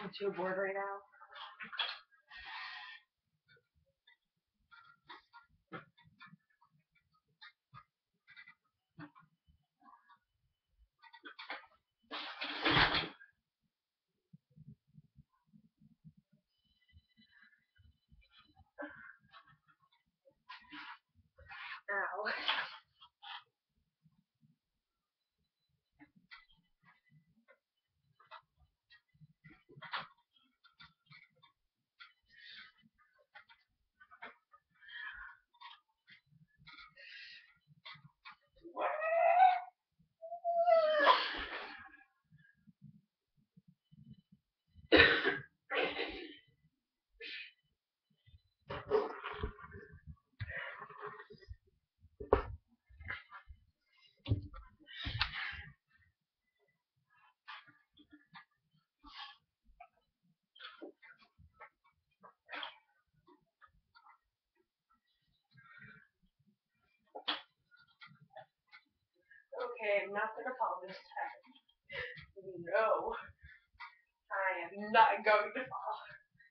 I'm too bored right now. Ow. Okay, I'm not gonna fall this time. No, I am not going to fall.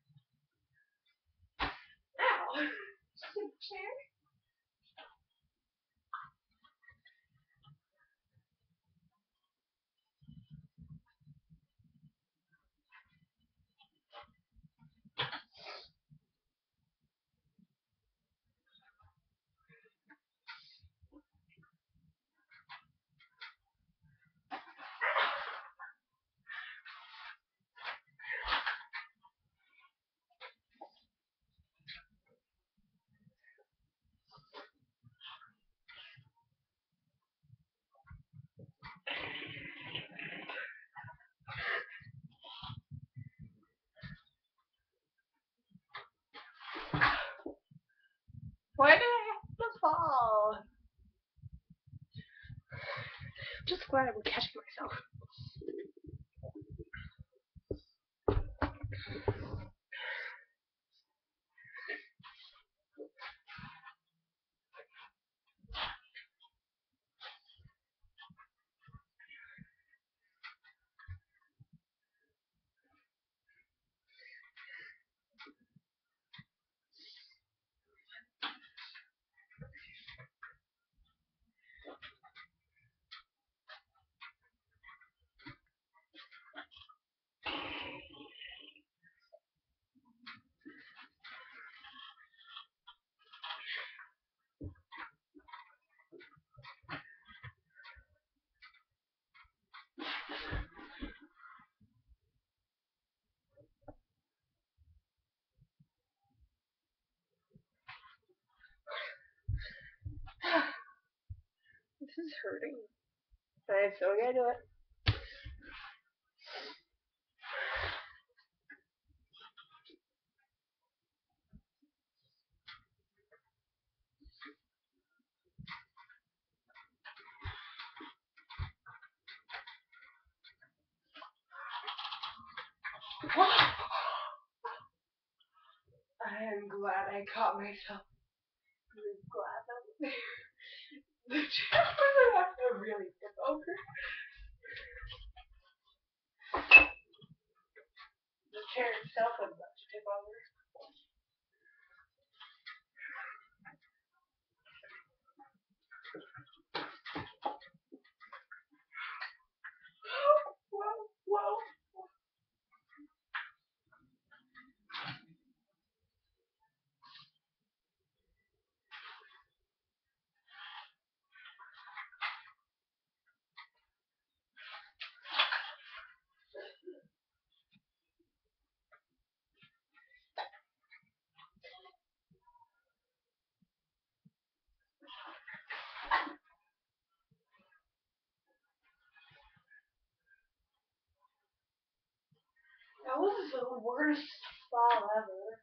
Ow! Stupid chair. Why did I have to fall? Just glad I'm catching myself. This is hurting. I'm still gonna do it. I am glad I caught myself. I'm glad that was there. The chair doesn't have to really tip over. The chair itself would have to tip over. Whoa, whoa. That was the worst fall ever.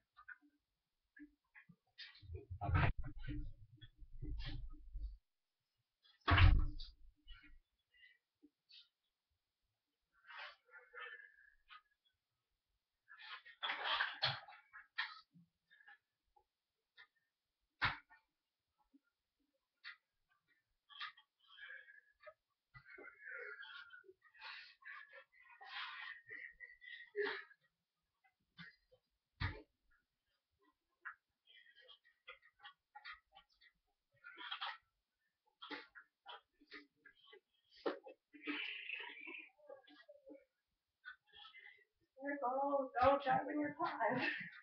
Careful, don't chop in your pie.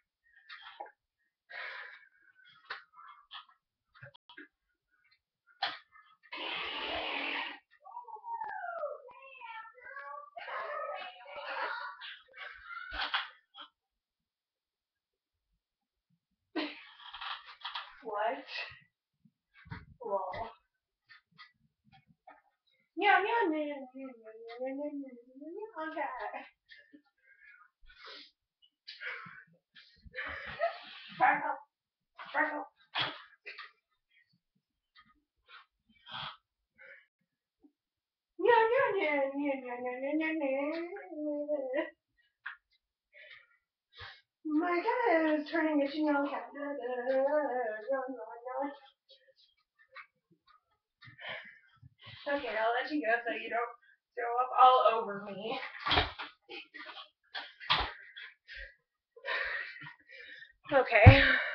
What? Lol. Meow, meow, meow, meow, meow, meow, meow, meow, meow, okay. Sparkle, sparkle. Meow, meow, meow, meow, meow, meow, meow, meow. My cat is turning into a cat. Okay, I'll let you go so you don't throw up all over me. Okay.